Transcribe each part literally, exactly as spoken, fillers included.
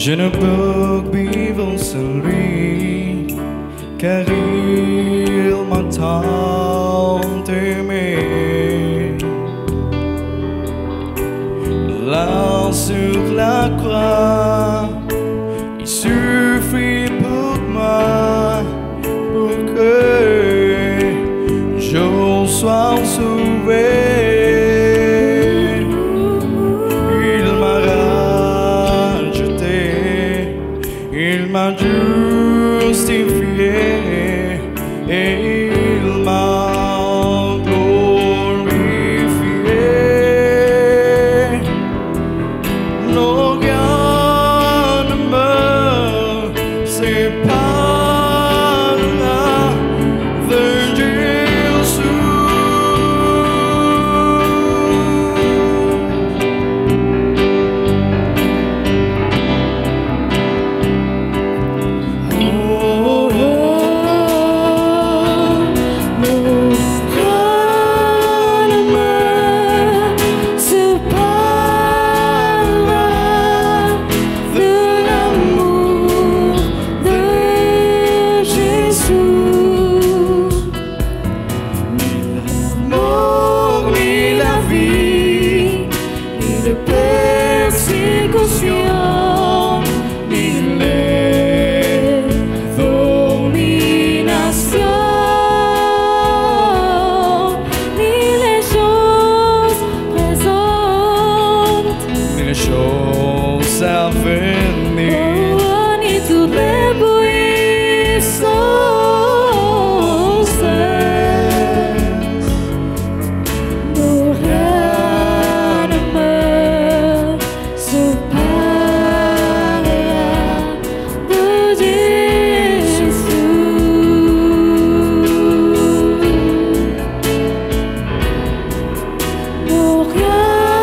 Je ne peux vivre sans lui, car il m'a tant aimé. Là sur la croix, il suffit pour moi, pour que je sois sauvé. Il m'a justifié et il m'a glorifié. Non, rien ne me séparera de Jésus. Choses à venir, oh, ni toutes les puissances, non, rien ne me séparera de Jésus. Non, rien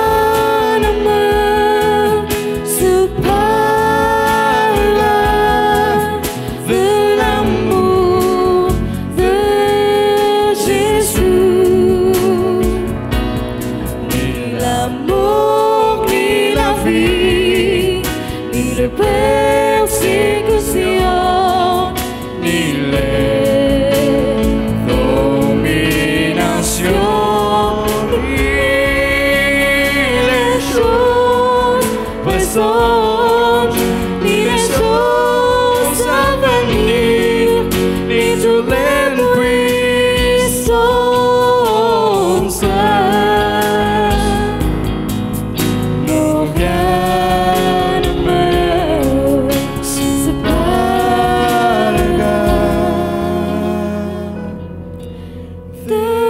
ni les persécutions, ni les dominations, ni les choses présentes, ni les choses à venir, ni toutes les puissances. Non, rien the